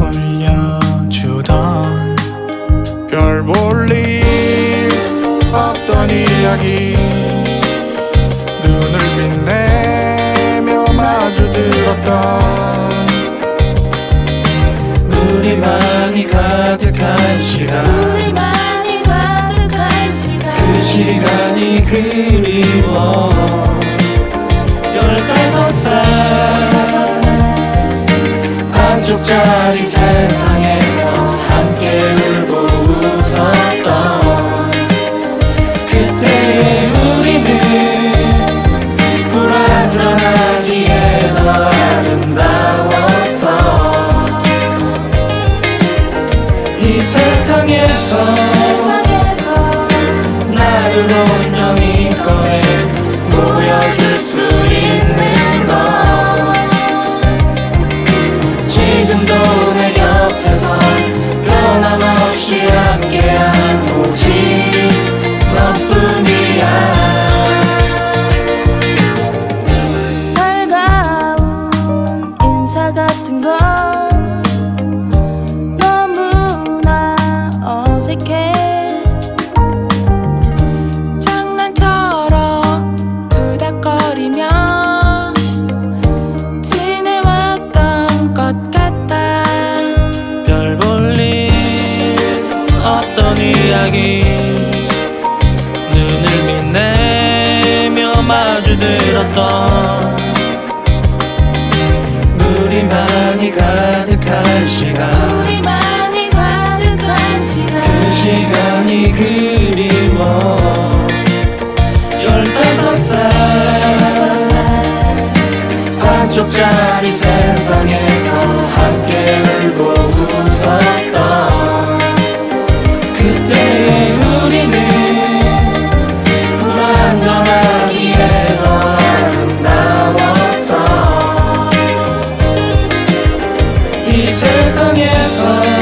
울려주던 별 볼 일 없던 이야기 눈을 빛내며 마주 들었던 우리만이 가득한 시간 그 시간이 그리워 15살 반쪽짜리 세상에서 함께 울고 웃었던 그때의 우리는 불완전하기에 더 아름다웠어. 이 세상에서 나를 온전히 꺼내 보여줄 수 있는 것 지금도 내 곁에서 변함없이 함께한 오직 너뿐이야. 살가운 인사 같은 건 너무나 어색해. 장난처럼 투닥거리며 지내왔던 것 같아. 별 볼 일 없던 이야기 눈을 빛내며 마주 들었던 우리만이 가득한 시간 그 시간이 그리워 15살 반쪽짜리 세상에서 함께 울고 웃었던 그때의 우리는 불완전하기에 더 아름다웠어. 이 세상에서